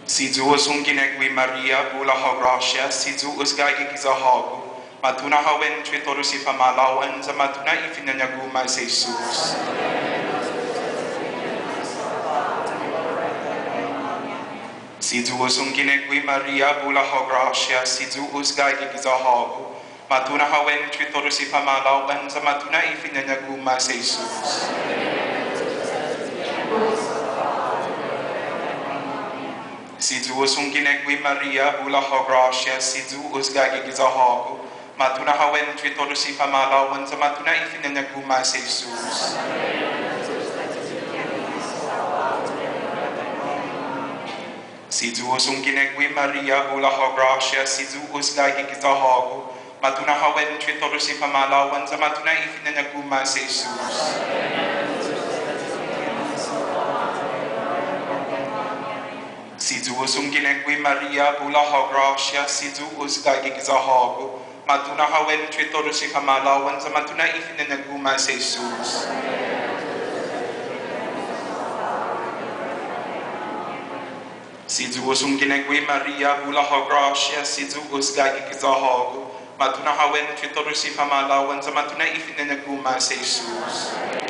Si Diyos ang ginagwi Maria, bula ha gracia, si Diyos gagi kizahago, matuna hawen twitoro si pamalawan, sa matuna ifinanyaguma sa Jesus. Si Diyos ang ginagwi Maria, bula ha gracia, si Diyos gagi kizahago, matuna hawen twitoro si pamalawan, sa matuna ifinanyaguma sa Jesus. Si Diyos ang ginagwi Maria, bula ha gracia, si Diyos gagi kizahago, matuna hawen twitoro si pamalawan, sa matuna ifinanyaguma sa Jesus. Si Diyos ang ginagwi Maria, bula ha gracia, si Diyos gagi kizahago, matuna hawen twitoro si pamalawan, sa matuna ifinanyaguma sa Jesus. Si Diyos ang ginagwi Maria, bula ha gracia, si Diyos gagi kizahago, matuna hawen twitoro si pamalawan, sa matuna ifinanyaguma sa Jesus. Si Diyos ang ginagwi Maria, bula ha gracia, si Diyos gagi kizahago, matuna hawen twitoro si pamalawan, sa matuna ifinanyaguma sa Jesus.